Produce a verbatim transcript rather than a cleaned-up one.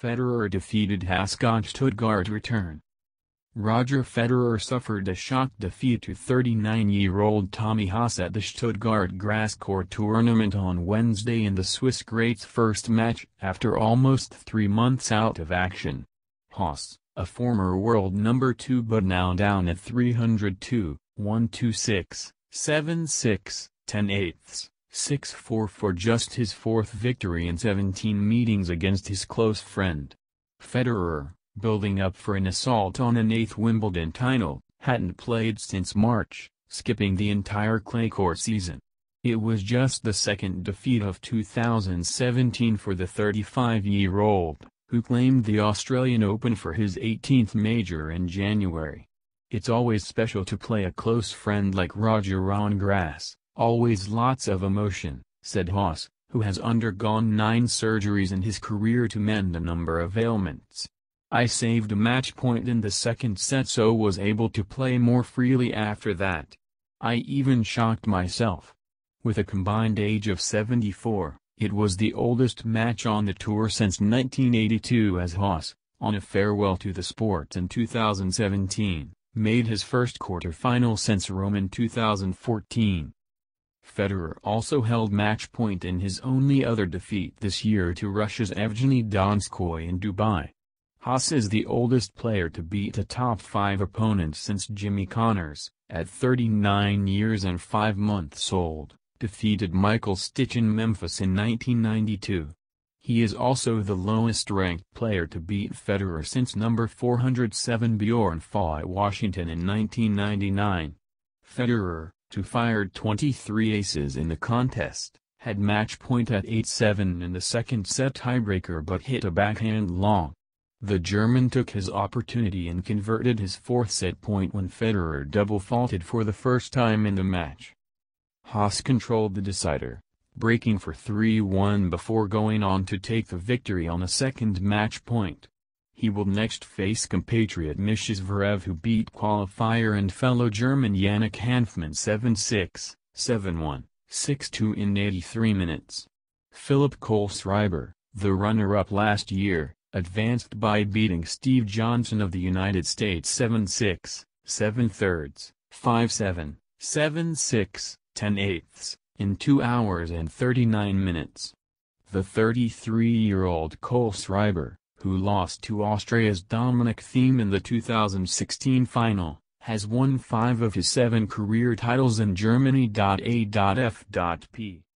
Federer defeated Hassg on Stuttgart return. Roger Federer suffered a shock defeat to thirty-nine-year-old Tommy Hass at the Stuttgart grass court tournament on Wednesday in the Swiss great's first match after almost three months out of action. Hass, a former world number two but now down at three hundred two, one twenty-six, seven six, ten eighths, six four for just his fourth victory in seventeen meetings against his close friend. Federer, building up for an assault on an eighth Wimbledon title, hadn't played since March, skipping the entire clay court season. It was just the second defeat of two thousand seventeen for the thirty-five-year-old, who claimed the Australian Open for his eighteenth major in January. "It's always special to play a close friend like Roger on grass, always lots of emotion," said Hass, who has undergone nine surgeries in his career to mend a number of ailments. "I saved a match point in the second set so was able to play more freely after that. I even shocked myself." With a combined age of seventy-four, it was the oldest match on the tour since nineteen eighty-two as Hass, on a farewell to the sport in two thousand seventeen, made his first quarter-final since Rome in two thousand fourteen. Federer also held match point in his only other defeat this year to Russia's Evgeny Donskoy in Dubai. Hass is the oldest player to beat a top five opponent since Jimmy Connors, at thirty-nine years and five months old, defeated Michael Stich in Memphis in nineteen ninety-two. He is also the lowest-ranked player to beat Federer since number four hundred seven Bjorn Faw at Washington in nineteen ninety-nine. Federer, who fired twenty-three aces in the contest, had match point at eight seven in the second set tiebreaker but hit a backhand long. The German took his opportunity and converted his fourth set point when Federer double-faulted for the first time in the match. Hass controlled the decider, breaking for three one before going on to take the victory on a second match point. He will next face compatriot Mischa Zverev, who beat qualifier and fellow German Yannick Hanfmann seven six, seven one, six two in eighty-three minutes. Philipp Kohlschreiber, the runner-up last year, advanced by beating Steve Johnson of the United States seven six, seven thirds, five seven, seven six, ten eighths, in two hours and thirty-nine minutes. The thirty-three-year-old Kohlschreiber, who lost to Austria's Dominic Thiem in the two thousand sixteen final, has won five of his seven career titles in Germany. A F P